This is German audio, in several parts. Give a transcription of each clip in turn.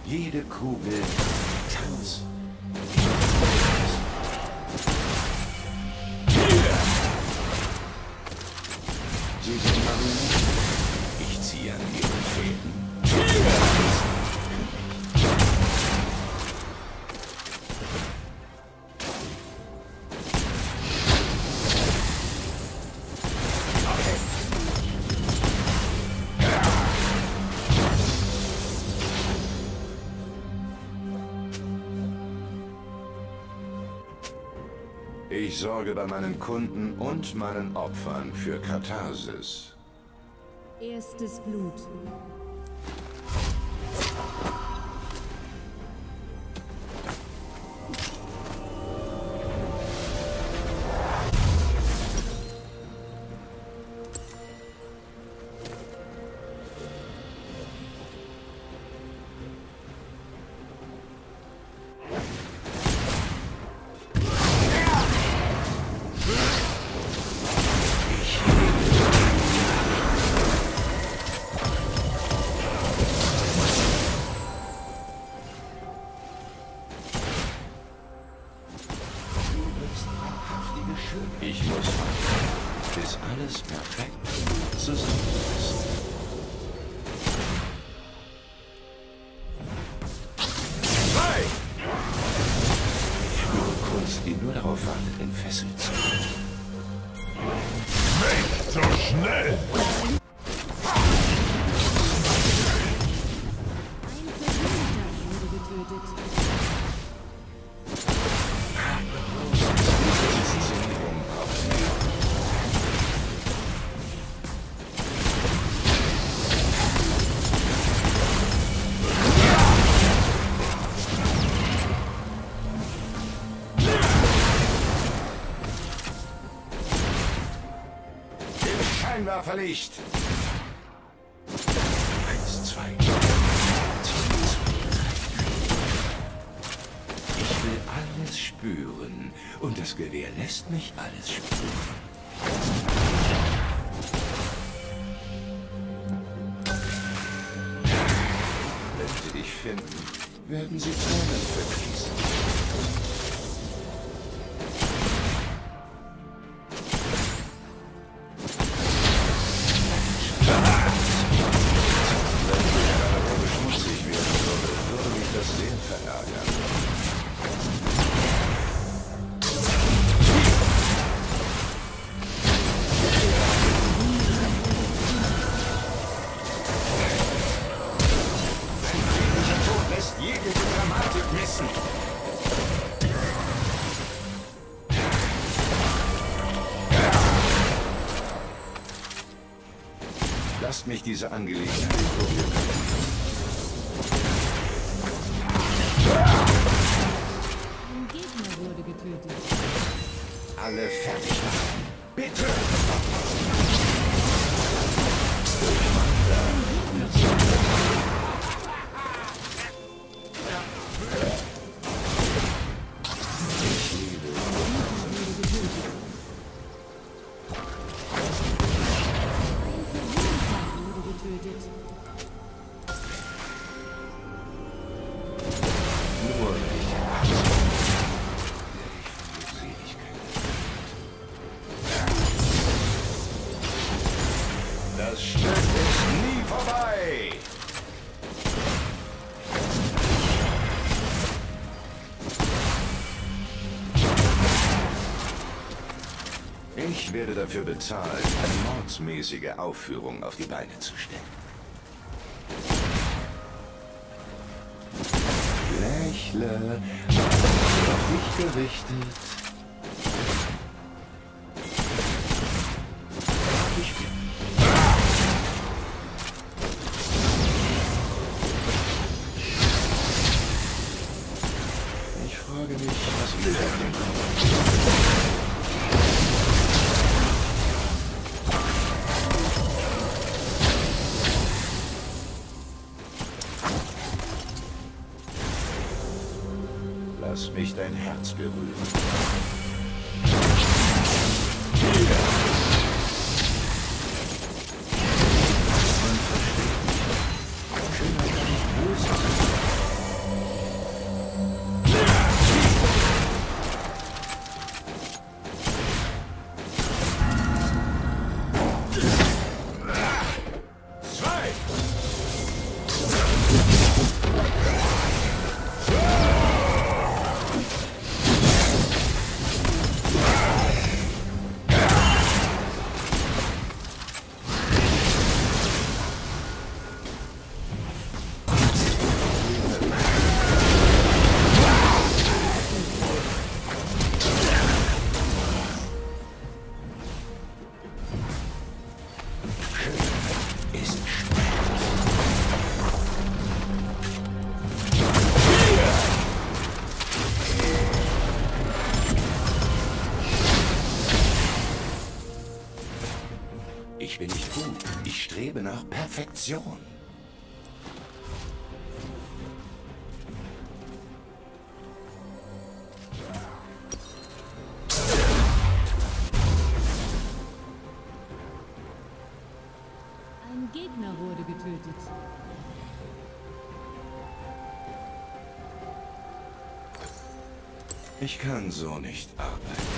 Jede Kugel Tanz. Sie sind Marionette. Ich ziehe an ihren Fäden. Ich sorge bei meinen Kunden und meinen Opfern für Katharsis. Erstes Blut. Ich muss warten, bis alles perfekt zusammenpasst. Hey! Nur Kunst, die nur darauf wartet, entfesselt zu werden. Nicht so schnell! Scheinwerferlicht. 1, 2, 3. Ich will alles spüren und das Gewehr lässt mich alles spüren. Wenn sie dich finden, werden sie Tränen vergießen. Lasst mich diese Angelegenheit probieren. Ein Gegner wurde getötet. Alle fertig machen. Bitte! Das Stück ist nie vorbei! Ich werde dafür bezahlt, eine mordsmäßige Aufführung auf die Beine zu stellen. Lächle, auf mich gerichtet. Ich frage mich, was will er denn? Lass mich dein Herz berühren. Man versteht mich. Schöner kann nicht böse sein. Ich bin nicht gut. Ich strebe nach Perfektion. Ein Gegner wurde getötet. Ich kann so nicht arbeiten.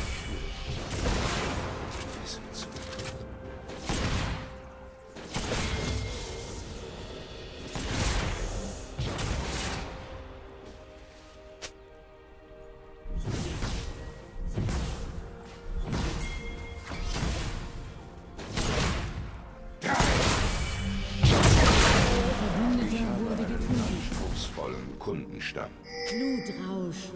Kundenstamm. Blutrausch.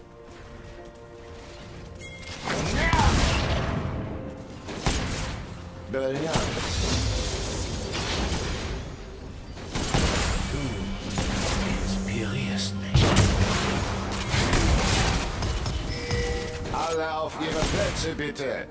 Brillant. Du inspirierst mich. Alle auf ihre Plätze, bitte.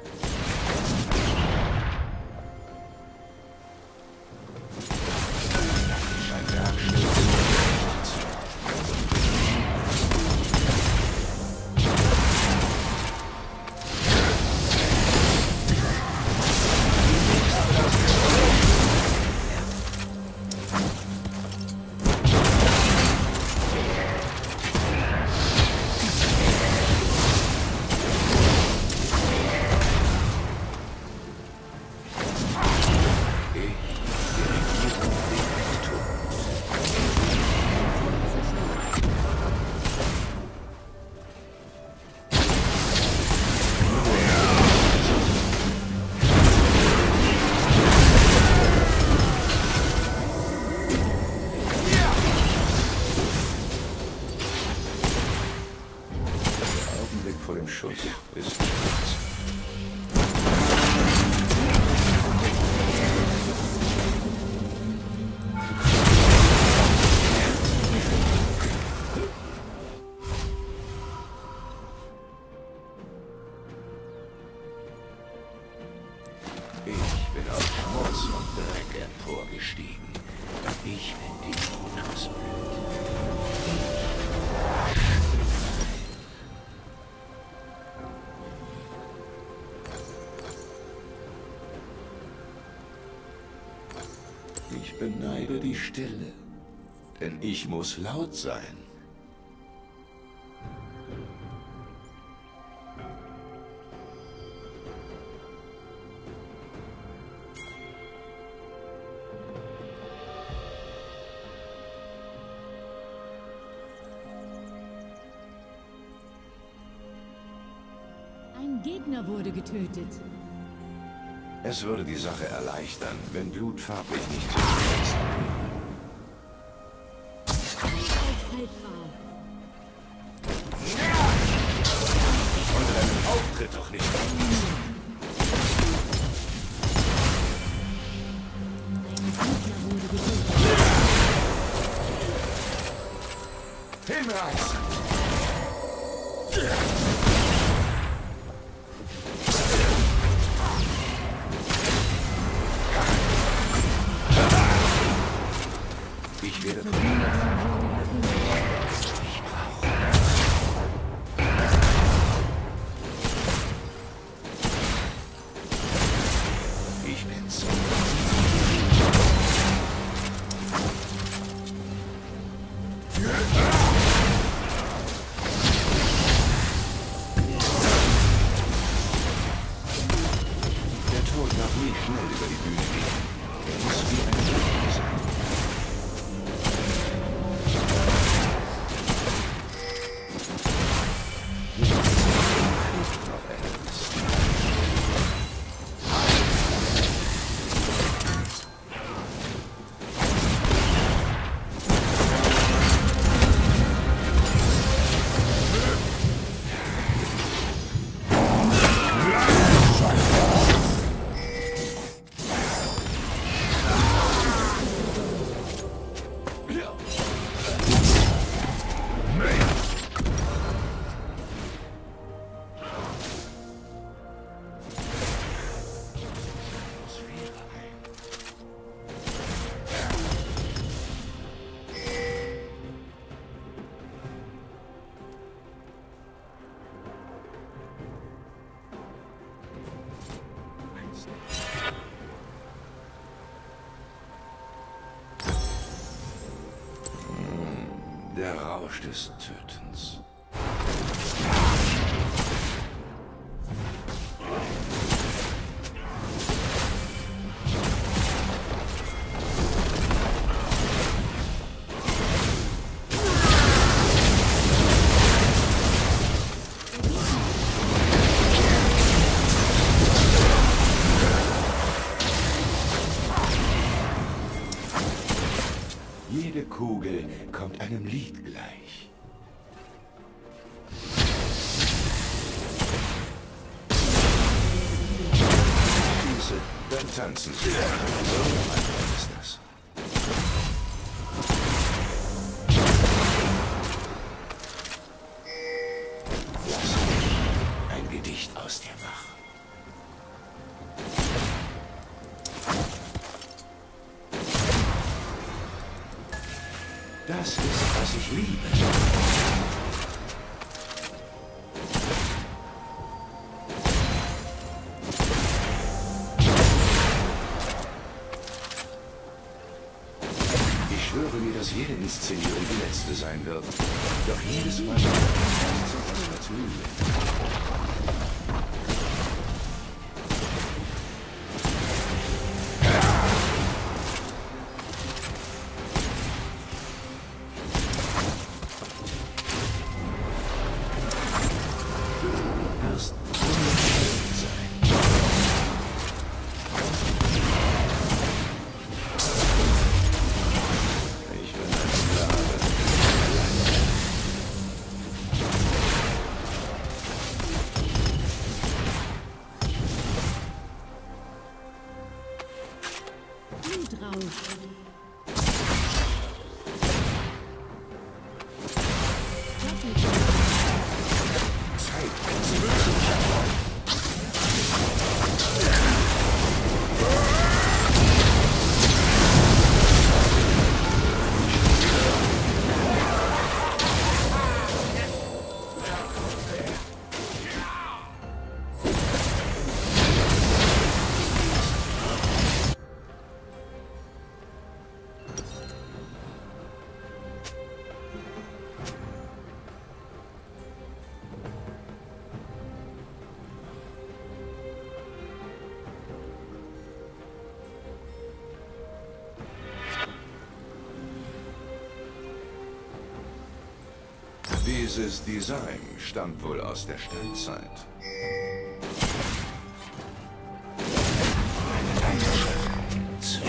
Vor dem Schuss ist nichts. Ich bin aus Schmutz und Dreck emporgestiegen. Ich bin die Monasblüte. Ich beneide die Stille, denn ich muss laut sein. Ein Gegner wurde getötet. Es würde die Sache erleichtern, wenn Blut farblich nicht so ist. Und deinen Auftritt doch nicht vergessen. Hinreißen! Ich werde von Ihnen. Ich brauche. Ich bin's. Der Tod darf nie schnell über die Bühne gehen. Er muss wie ein Drache sein. Der Rausch des Tötens. Jede Kugel kommt einem Lied gleich. Schieße, dann tanzen sie. So einfach ist das. Lass mich ein Gedicht aus dir machen. Das ist, was ich liebe. Ich schwöre mir, dass jede Inszenierung die letzte sein wird. Doch jedes Mal ist etwas Natürliches. Dieses Design stammt wohl aus der Steinzeit. Meine Leidenschaft.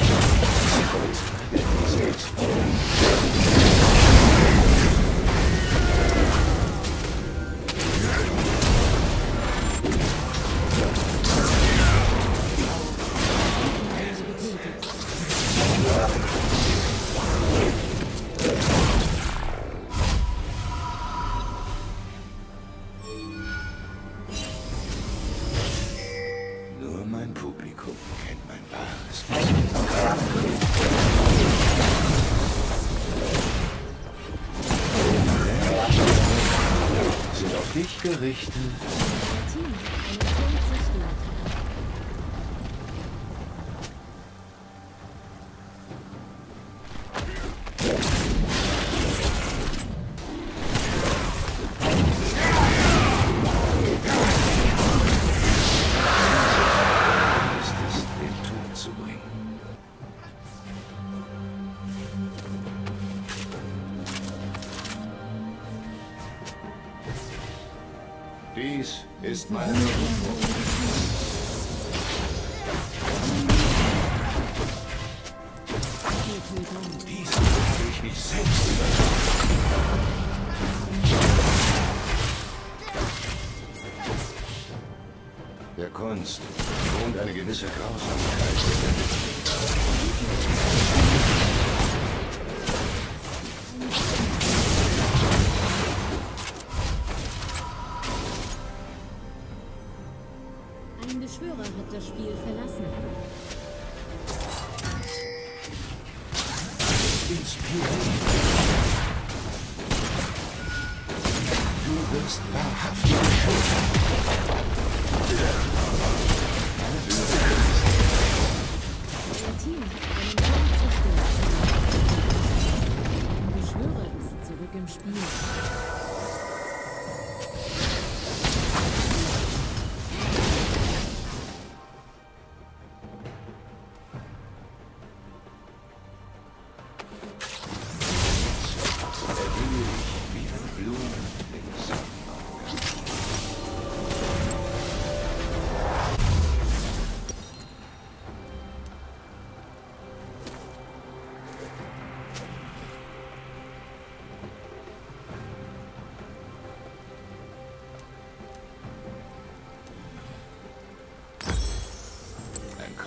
Dich gerichtet. Dies ist meine Berufung. Dies habe ich mich selbst übertragen. Der Kunst wohnt eine gewisse Grausamkeit. Ein Beschwörer hat das Spiel verlassen. Inspirierend. Du wirst wahrhaftig schuld. Euer Team hat einen Turm zerstört. Ein Beschwörer ist zurück im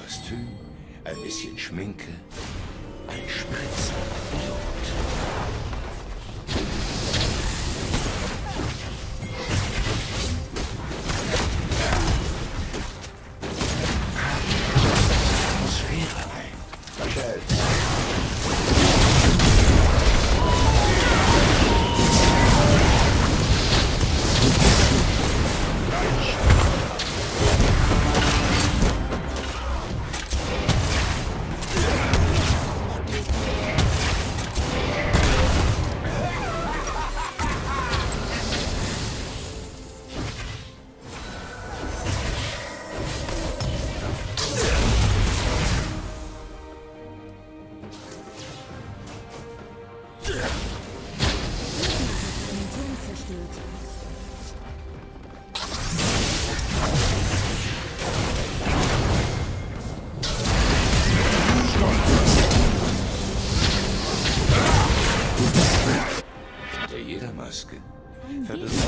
Kostüm, ein bisschen Schminke, ein Spritzer Blut. Atmosphäre ein. Verstellt. Hinter jeder Maske verbirgt sich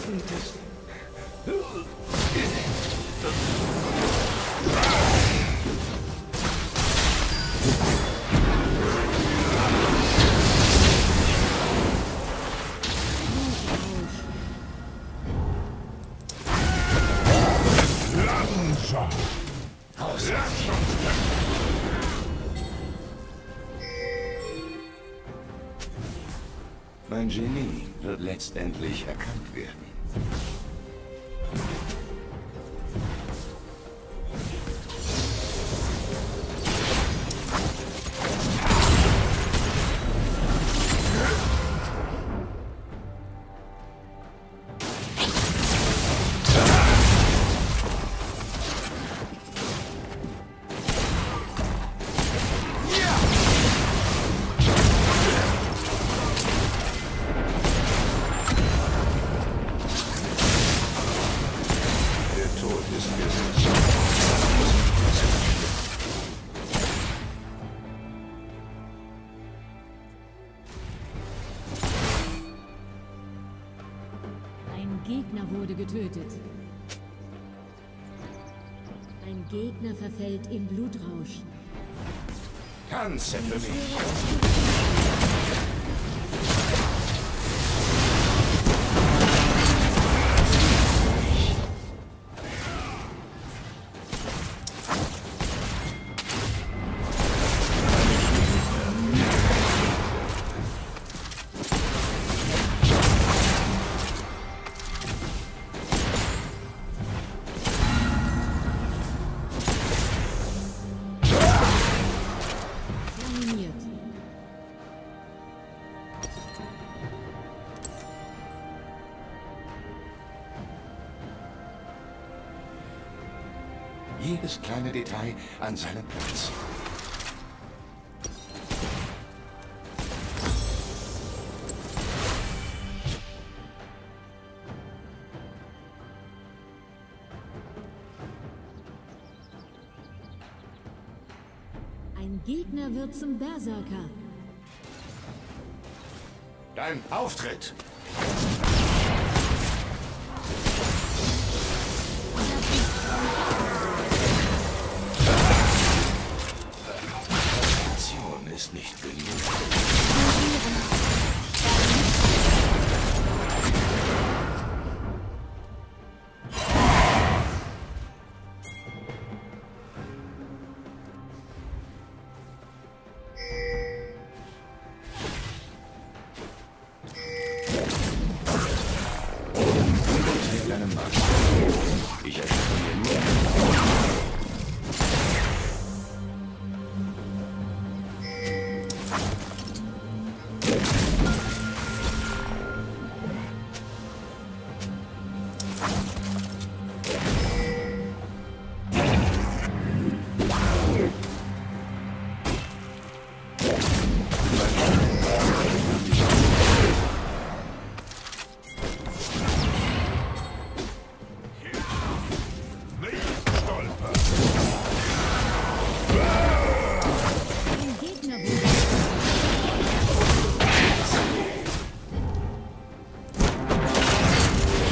Mein Genie wird letztendlich erkannt werden. Ein Gegner wurde getötet. Ein Gegner verfällt in Blutrausch. Tanze für mich. Jedes kleine Detail an seinem Platz. Ein Gegner wird zum Berserker. Dein Auftritt! Ist nicht genug. Ich erschaffe mir nur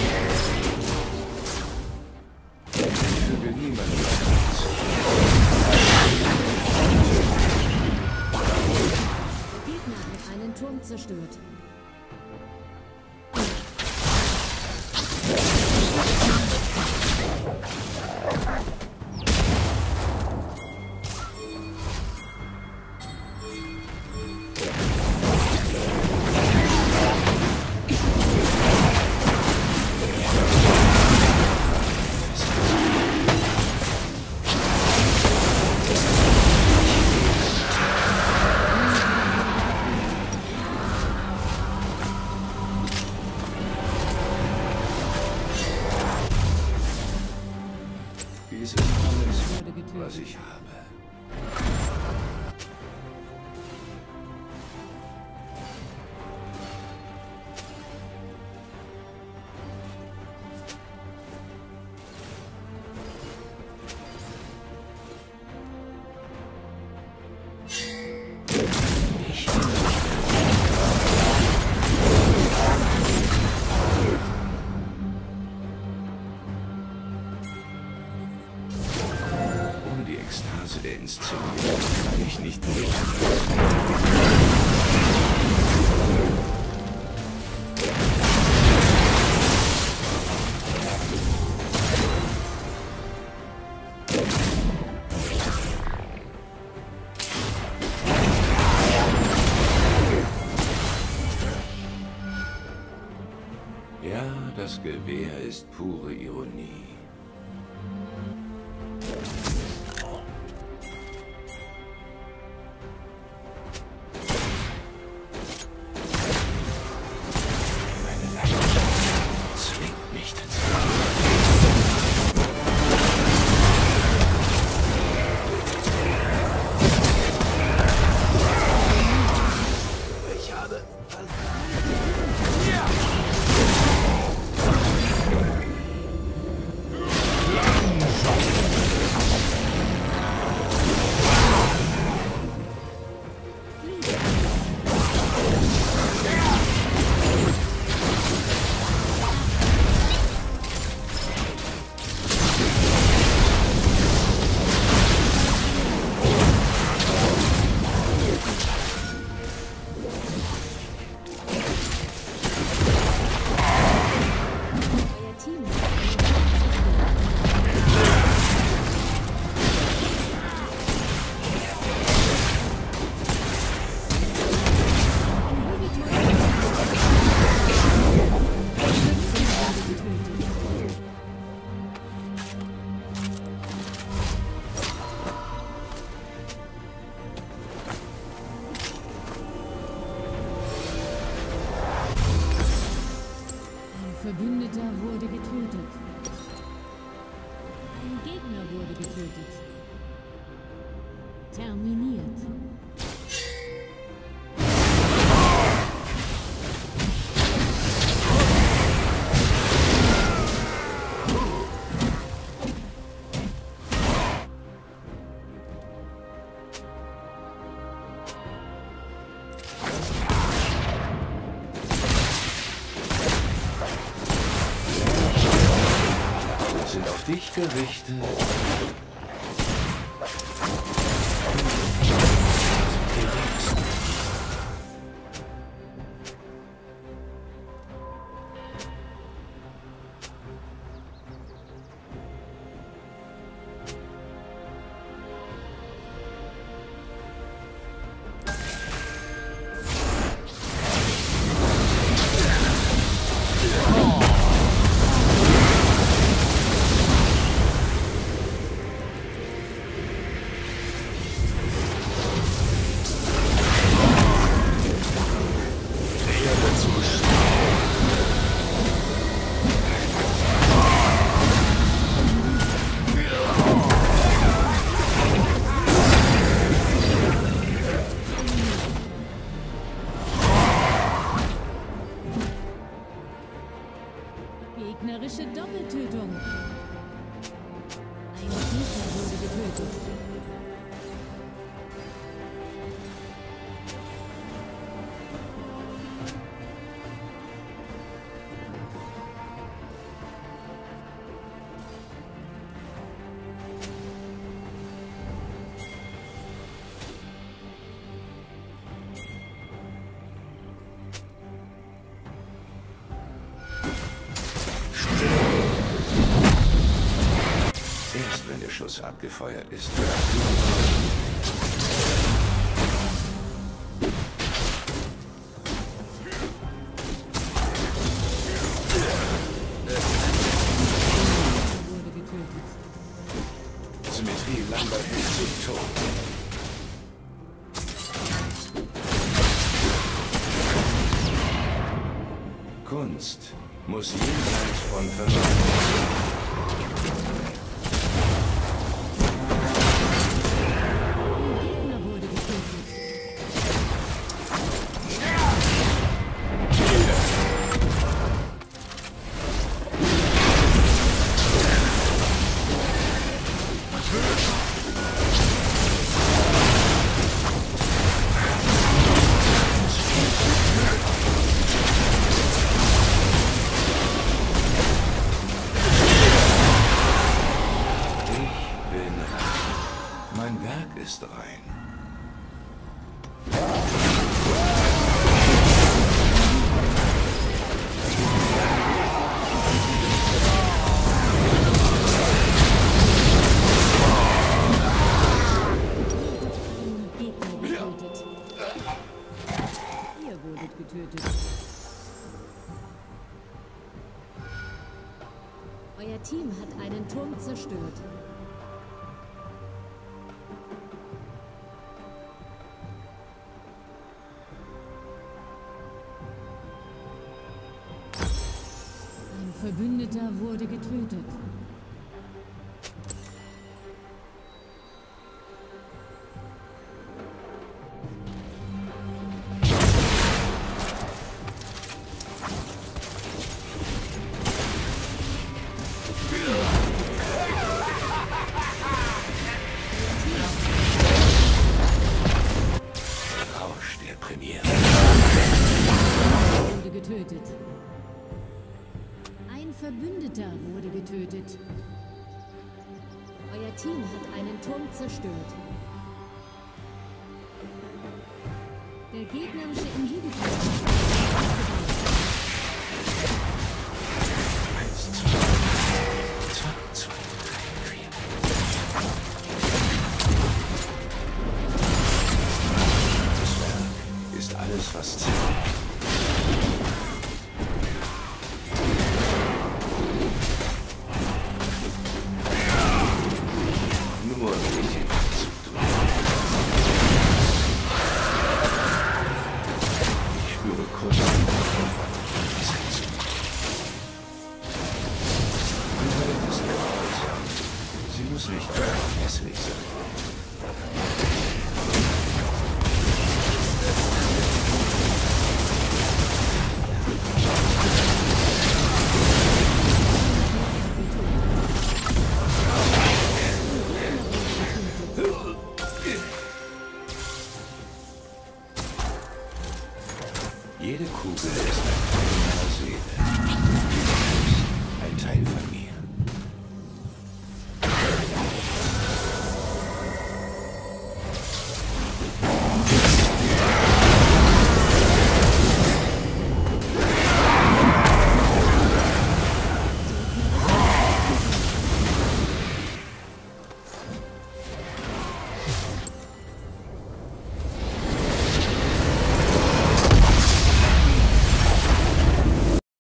niemand. zerstört. Dies ist alles, was ich habe. Ekstase der Inszenierung kann ich nicht mehr. Ja, das Gewehr ist pure Ironie. Verbündeter wurde getötet. Ein Gegner wurde getötet. Terminiert. Sind auf dich gerichtet. Gegnerische Doppeltötung. Ein Gegner wurde getötet. Erst wenn der Schuss abgefeuert ist. Wurde getötet. Symmetrie Lambert hält zum Tod. Kunst muss jenseits von Vernunft sein. Gegner wurde getötet. Mein Werk ist rein. Gegner getötet. Ihr wurdet getötet. Euer Team hat einen Turm zerstört. Ein Verbündeter wurde getötet. Rausch der Premiere. Wurde getötet. Ein Verbündeter wurde getötet. Euer Team hat einen Turm zerstört. Der gegnerische Inhibitor ist abgebaut. 1, 2, 2, 3, 4. Das Werk ist alles, was zählt. Nur richtig zu tun. Ich spüre kurz den Aufwand der Besetzung. Meine Welt ist grausam. Sie muss nicht hässlich sein.